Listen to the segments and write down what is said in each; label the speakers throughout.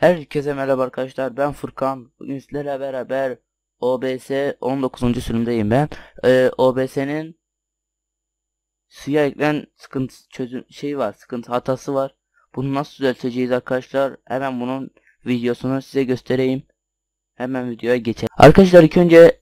Speaker 1: Herkese merhaba arkadaşlar, ben Furkan. Bugün sizlerle beraber OBS 19. sürümdeyim ben. OBS'nin siyah ekran sıkıntı hatası var. Bunu nasıl düzelteceğiz arkadaşlar? Hemen bunun videosunu size göstereyim. Hemen videoya geçelim. Arkadaşlar ilk önce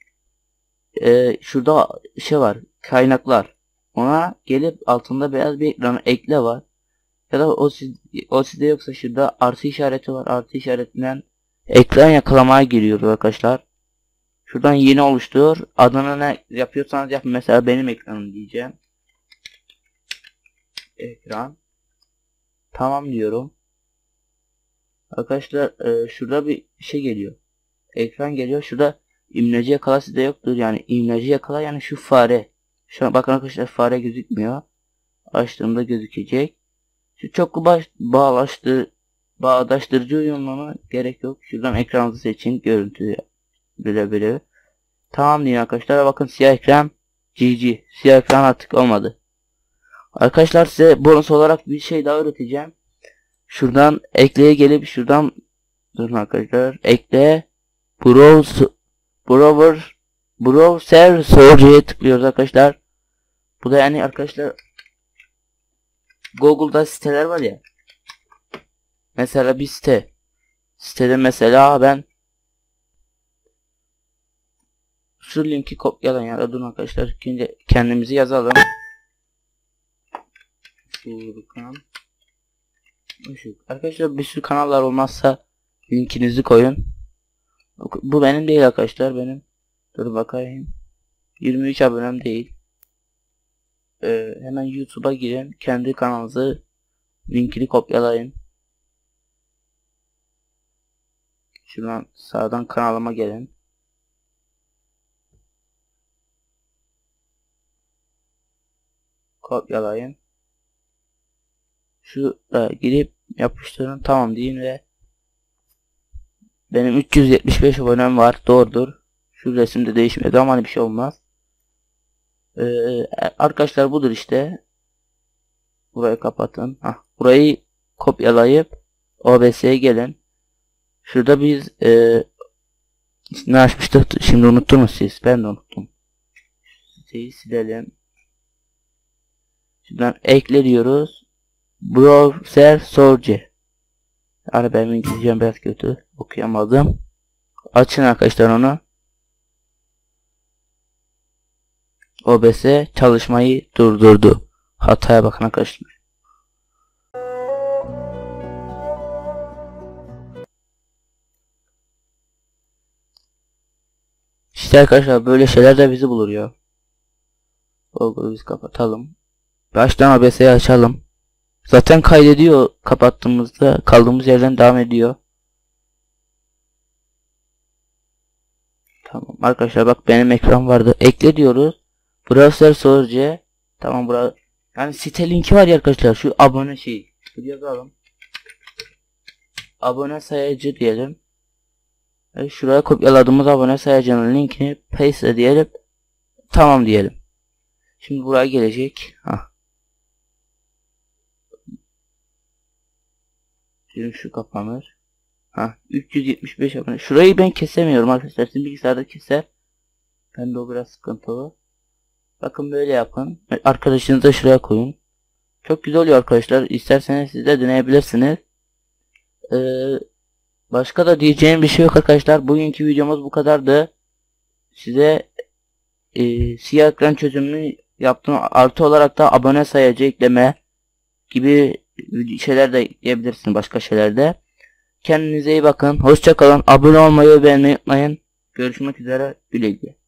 Speaker 1: şurada var, kaynaklar. Ona gelip altında beyaz bir ekranı ekle var. Ya da o sizde yoksa şurada artı işareti var. Artı işaretinden ekran yakalamaya giriyoruz arkadaşlar. Şuradan yeni oluştur. Adını ne yapıyorsanız yapın. Mesela benim ekranım diyeceğim. Ekran. Tamam diyorum. Arkadaşlar şurada bir şey geliyor. Ekran geliyor. Şurada imlacı yakala sizde yoktur. Yani imlacı yakala, yani şu fare. Şu an bakın arkadaşlar, fare gözükmüyor. Açtığımda gözükecek. Şu çoklu bağdaştırıcı uyumlama gerek yok. Şuradan ekranınızı seçin. Görüntü böyle. Tamam deyin arkadaşlar. Bakın siyah ekran GG. Siyah ekran artık olmadı. Arkadaşlar size bonus olarak bir şey daha öğreteceğim. Şuradan ekleye gelip şuradan durun arkadaşlar. Ekle browser sorucuya tıklıyoruz arkadaşlar. Bu da yani arkadaşlar Google'da siteler var ya. Mesela bir sitede mesela ben şu linki kopyalayın ya da durun arkadaşlar. Şimdi kendimizi yazalım. Arkadaşlar bir sürü kanallar olmazsa linkinizi koyun. Bu benim değil arkadaşlar, benim. Dur bakayım. 23 abonem değil. Hemen YouTube'a girin. Kendi kanalınızı linkini kopyalayın. Şuradan sağdan kanalıma gelin. Kopyalayın. Şuraya girip yapıştırın, tamam deyin ve benim 375 abonem var, doğrudur. Şu resimde değişmedi ama hani bir şey olmaz. Arkadaşlar budur işte. Burayı kapatın. Burayı kopyalayıp OBS'ye gelin. Şurada biz ne açmıştık? Şimdi unuttunuz siz. Ben de unuttum. Siteyi silelim. Şuradan ekle diyoruz. Browser sorucu. Yani benim İngilizcem biraz kötü. Okuyamadım. Açın arkadaşlar onu. OBS çalışmayı durdurdu. Hataya bakın arkadaşlar. İşte arkadaşlar böyle şeyler de bizi bulur ya. Google'u biz kapatalım. Baştan OBS'yi açalım. Zaten kaydediyor, kapattığımızda kaldığımız yerden devam ediyor. Tamam arkadaşlar, bak benim ekran vardı. Ekle diyoruz. Browser sorucu. Tamam, burası yani site linki var ya arkadaşlar, şu abone şeyi. Şuraya yazalım. Abone sayacı diyelim. Şuraya kopyaladığımız abone sayacının linkini paste diyelim. Tamam diyelim. Şimdi buraya gelecek. Şimdi şu kapanır. 375 abone. Şurayı ben kesemiyorum arkadaşlar. Sizin bilgisayarda keser. Bende o biraz sıkıntılı. Bakın böyle yapın. Arkadaşınızı da şuraya koyun. Çok güzel oluyor arkadaşlar. İsterseniz siz de deneyebilirsiniz. Başka da diyeceğim bir şey yok arkadaşlar. Bugünkü videomuz bu kadardı. Size siyah ekran çözümünü yaptım. Artı olarak da abone sayacı ekleme gibi şeyler de ekleyebilirsiniz, başka şeyler de. Kendinize iyi bakın. Hoşça kalın. Abone olmayı ve beğenmeyi unutmayın. Görüşmek üzere. Güle güle.